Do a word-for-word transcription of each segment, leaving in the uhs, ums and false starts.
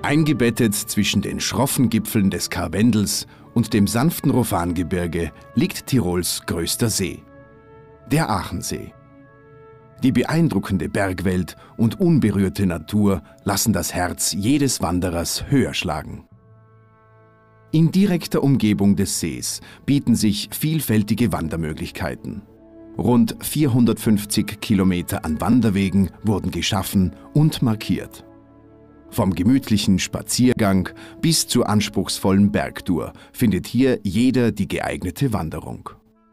Eingebettet zwischen den schroffen Gipfeln des Karwendels und dem sanften Rofangebirge liegt Tirols größter See, der Aachensee. Die beeindruckende Bergwelt und unberührte Natur lassen das Herz jedes Wanderers höher schlagen. In direkter Umgebung des Sees bieten sich vielfältige Wandermöglichkeiten. Rund vierhundertfünfzig Kilometer an Wanderwegen wurden geschaffen und markiert. Vom gemütlichen Spaziergang bis zur anspruchsvollen Bergtour findet hier jeder die geeignete Wanderung.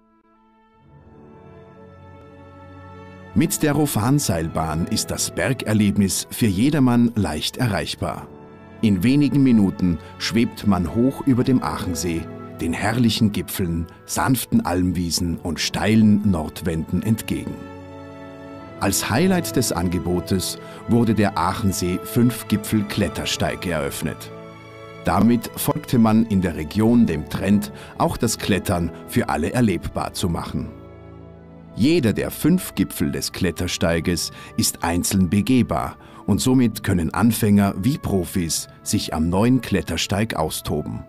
Mit der Rofanseilbahn ist das Bergerlebnis für jedermann leicht erreichbar. In wenigen Minuten schwebt man hoch über dem Aachensee, den herrlichen Gipfeln, sanften Almwiesen und steilen Nordwänden entgegen. Als Highlight des Angebotes wurde der Aachensee-Fünf-Gipfel-Klettersteig eröffnet. Damit folgte man in der Region dem Trend, auch das Klettern für alle erlebbar zu machen. Jeder der fünf Gipfel des Klettersteiges ist einzeln begehbar und somit können Anfänger wie Profis sich am neuen Klettersteig austoben.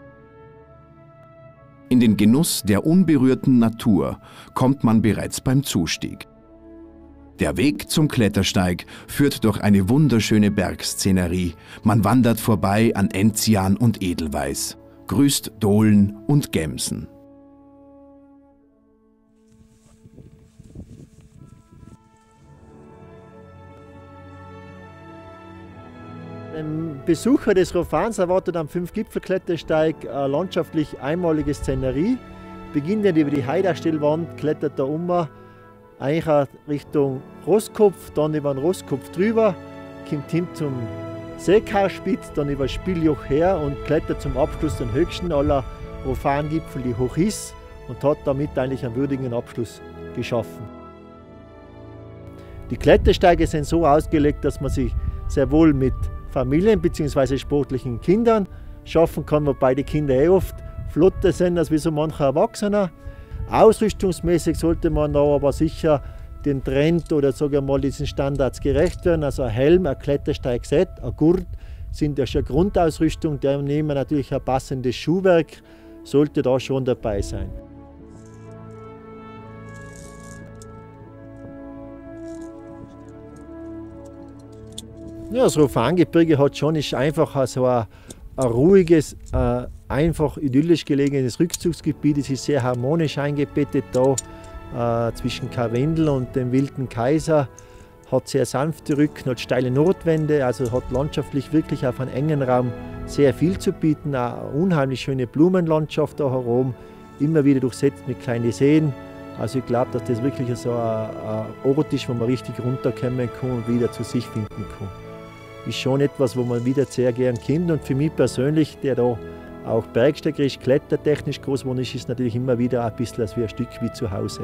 In den Genuss der unberührten Natur kommt man bereits beim Zustieg. Der Weg zum Klettersteig führt durch eine wunderschöne Bergszenerie. Man wandert vorbei an Enzian und Edelweiß, grüßt Dohlen und Gemsen. Ein Besucher des Rofans erwartet am Fünf-Gipfel-Klettersteig eine landschaftlich einmalige Szenerie. Beginnend über die Heiderstellwand klettert er um, eigentlich Richtung Rosskopf, dann über den Rosskopf drüber, kommt hin zum Seekarspitz, dann über das Spieljoch her und klettert zum Abschluss den höchsten aller Rofangipfel, die Hochis, und hat damit eigentlich einen würdigen Abschluss geschaffen. Die Klettersteige sind so ausgelegt, dass man sich sehr wohl mit Familien bzw. sportlichen Kindern schaffen kann, wobei die Kinder eh oft flotter sind als wie so mancher Erwachsener. Ausrüstungsmäßig sollte man da aber sicher den Trend oder sagen wir mal diesen Standards gerecht werden. Also ein Helm, ein Klettersteigset, ein Gurt sind ja schon Grundausrüstung. Da nehmen wir natürlich ein passendes Schuhwerk, sollte da schon dabei sein. Ja, das Rofangebirge hat schon, ist einfach so ein, ein ruhiges, äh, einfach idyllisch gelegenes Rückzugsgebiet. Es ist sehr harmonisch eingebettet da äh, zwischen Karwendel und dem Wilden Kaiser. Hat sehr sanfte Rücken, hat steile Nordwände, also hat landschaftlich wirklich auf einem engen Raum sehr viel zu bieten. Auch eine unheimlich schöne Blumenlandschaft da herum, immer wieder durchsetzt mit kleinen Seen. Also ich glaube, dass das wirklich so ein, ein Ort ist, wo man richtig runterkommen kann und wieder zu sich finden kann. Ist schon etwas, wo man wieder sehr gern kennt, und für mich persönlich, der da auch bergsteigerisch, klettertechnisch groß geworden ist, ist natürlich immer wieder ein bisschen als wie ein Stück wie zu Hause.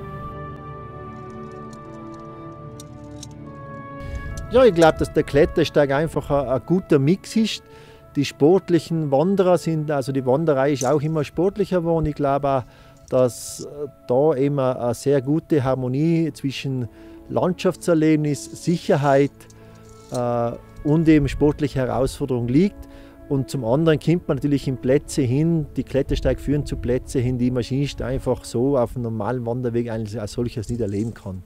Ja, ich glaube, dass der Klettersteig einfach ein, ein guter Mix ist. Die sportlichen Wanderer sind, also die Wanderei ist auch immer sportlicher geworden. Ich glaube auch, dass da eben eine sehr gute Harmonie zwischen Landschaftserlebnis, Sicherheit äh, und eben sportliche Herausforderung liegt. Und zum anderen kommt man natürlich in Plätze hin, die Klettersteig führen zu Plätzen hin, die Maschinist einfach so auf einem normalen Wanderweg eigentlich als solches nicht erleben kann.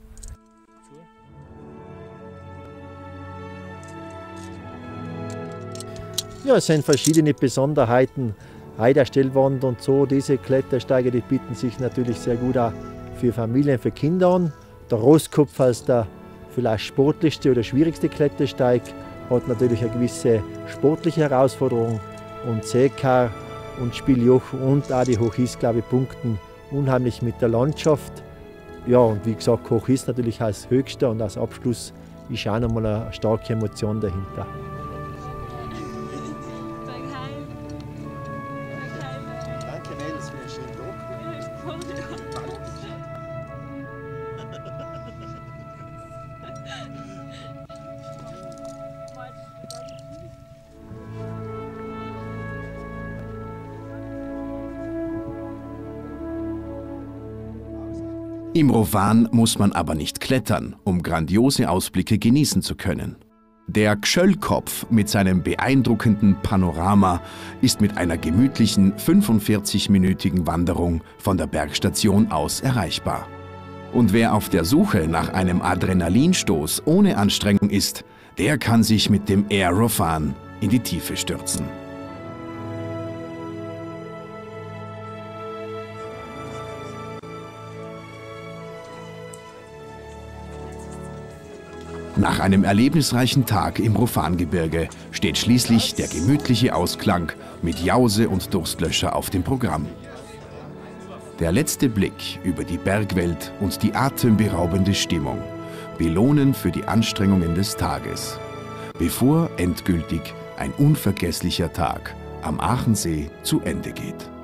Ja, es sind verschiedene Besonderheiten, Heiderstellwand und so. Diese Klettersteige, die bieten sich natürlich sehr gut auch für Familien, für Kinder an. Der Rosskopf als der vielleicht sportlichste oder schwierigste Klettersteig hat natürlich eine gewisse sportliche Herausforderung, und Seekar und Spieljoch und auch die Hochis, glaube ich, punkten unheimlich mit der Landschaft. Ja, und wie gesagt, Hochis natürlich als höchster, und als Abschluss ist auch nochmal eine starke Emotion dahinter. Im Rofan muss man aber nicht klettern, um grandiose Ausblicke genießen zu können. Der Gschöllkopf mit seinem beeindruckenden Panorama ist mit einer gemütlichen fünfundvierzigminütigen Wanderung von der Bergstation aus erreichbar. Und wer auf der Suche nach einem Adrenalinstoß ohne Anstrengung ist, der kann sich mit dem Air-Rofan in die Tiefe stürzen. Nach einem erlebnisreichen Tag im Rofan-Gebirge steht schließlich der gemütliche Ausklang mit Jause und Durstlöscher auf dem Programm. Der letzte Blick über die Bergwelt und die atemberaubende Stimmung belohnen für die Anstrengungen des Tages, bevor endgültig ein unvergesslicher Tag am Aachensee zu Ende geht.